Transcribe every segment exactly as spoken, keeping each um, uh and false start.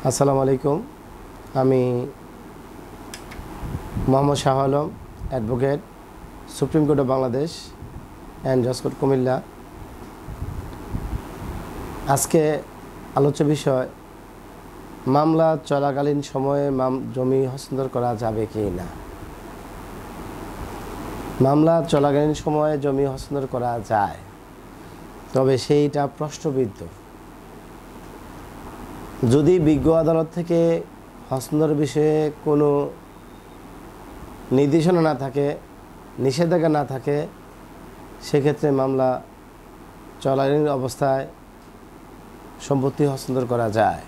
আসসালামু আলাইকুম। আমি Mohammad Shah Alam, advocate, supreme court of Bangladesh and জজ কোর্ট কুমিল্লা। আজকে আলোচ্য বিষয় মামলা চলাকালীন সময়ে জমি হস্তান্তর করা যাবে কি না। মামলা চলাকালীন সময়ে জমি হস্তান্তর করা যায়, তবে সেইটা প্রশ্নবিদ্ধ। যদি বিজ্ঞ আদালত থেকে হস্তান্তর বিষয়ে কোনো নির্দেশনা না থাকে, নিষেধাজ্ঞা না থাকে, সেক্ষেত্রে মামলা চলাকালীন অবস্থায় সম্পত্তি হস্তান্তর করা যায়।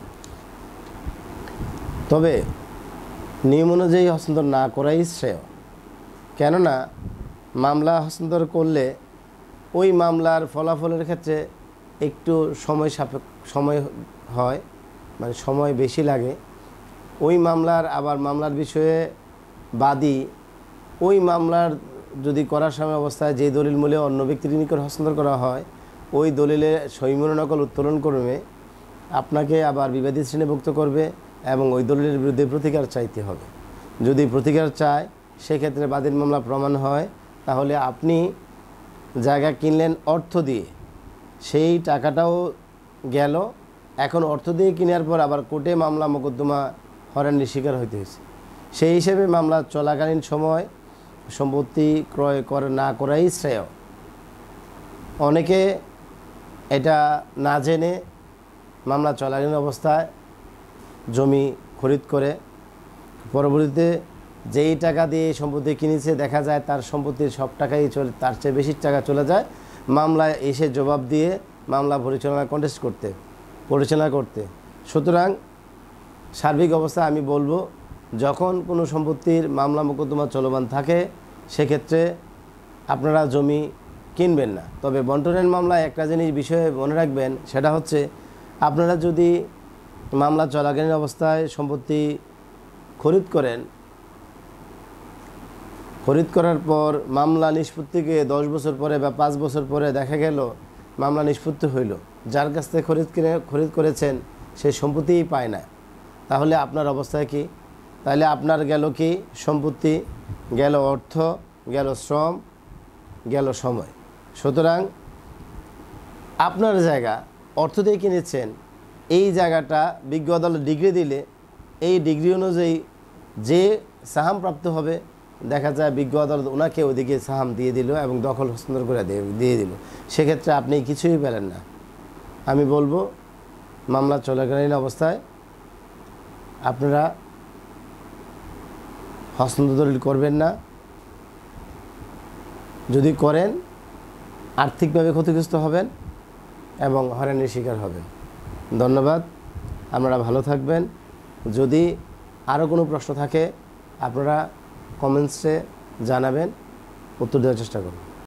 তবে নিয়ম অনুযায়ী হস্তান্তর না করাই শ্রেয়। কেননা মামলা হস্তান্তর করলে ওই মামলার ফলাফলের ক্ষেত্রে একটু সময় সাপেক্ষ সময় হয়, মানে সময় বেশি লাগে। ওই মামলার আবার মামলার বিষয়ে বাদী ওই মামলার যদি করার সময় অবস্থায় যে দলিল মূলে অন্য ব্যক্তির নিকট হস্তান্তর করা হয়, ওই দলিলে সহিমূল নকল উত্তোলন করবে, আপনাকে আবার বিবাদী শ্রেণীভুক্ত করবে এবং ওই দলিলের বিরুদ্ধে প্রতিকার চাইতে হবে। যদি প্রতিকার চায়, সেক্ষেত্রে বাদীর মামলা প্রমাণ হয়, তাহলে আপনি জায়গা কিনলেন অর্থ দিয়ে, সেই টাকাটাও গেল। এখন অর্থ দিয়ে কেনার পর আবার কোর্টে মামলা মোকদ্দমা হয়রানির শিকার হইতে হয়েছে। সেই হিসেবে মামলা চলাকালীন সময় সম্পত্তি ক্রয় করে না করাই শ্রেয়। অনেকে এটা না জেনে মামলা চলাকালীন অবস্থায় জমি খরিদ করে, পরবর্তীতে যেই টাকা দিয়ে সম্পত্তি কিনেছে দেখা যায় তার সম্পত্তির সব টাকাই চলে, তার চেয়ে বেশি টাকা চলে যায়। মামলায় এসে জবাব দিয়ে মামলা পরিচালনা কন্টেস্ট করতে পরিচালনা করতে সুতরাং সার্বিক অবস্থা আমি বলবো, যখন কোনো সম্পত্তির মামলা মোকদ্দমা চলমান থাকে, সেক্ষেত্রে আপনারা জমি কিনবেন না। তবে বন্টনের মামলায় একটা জিনিস বিষয়ে মনে রাখবেন, সেটা হচ্ছে আপনারা যদি মামলা চলাকালীন অবস্থায় সম্পত্তি খরিদ করেন, খরিদ করার পর মামলা নিষ্পত্তিকে দশ বছর পরে বা পাঁচ বছর পরে দেখা গেল মামলা নিষ্পত্তি হইল, যার কাছ থেকে খরিদ কিনে খরিদ করেছেন সে সম্পত্তিই পায় না, তাহলে আপনার অবস্থায় কি? তাহলে আপনার গেল কি? সম্পত্তি গেল, অর্থ গেল, শ্রম গেল, সময়। সুতরাং আপনার জায়গা অর্থ দিয়ে কিনেছেন, এই জায়গাটা বিজ্ঞ আদালত ডিগ্রি দিলে এই ডিগ্রি অনুযায়ী যে সাহাম প্রাপ্ত হবে, দেখা যায় বিজ্ঞ আদালত ওনাকে ওদিকে সাহাম দিয়ে দিল এবং দখল হস্তান্তর করে দিয়ে দিল, সেক্ষেত্রে আপনি কিছুই পেলেন না। আমি বলবো মামলা চলাকালীন অবস্থায় আপনারা হস্তান্তর দলিল করবেন না। যদি করেন আর্থিকভাবে ক্ষতিগ্রস্ত হবেন এবং হয়রানির শিকার হবেন। ধন্যবাদ, আপনারা ভালো থাকবেন। যদি আরও কোনো প্রশ্ন থাকে আপনারা কমেন্টসে জানাবেন, উত্তর দেওয়ার চেষ্টা করুন।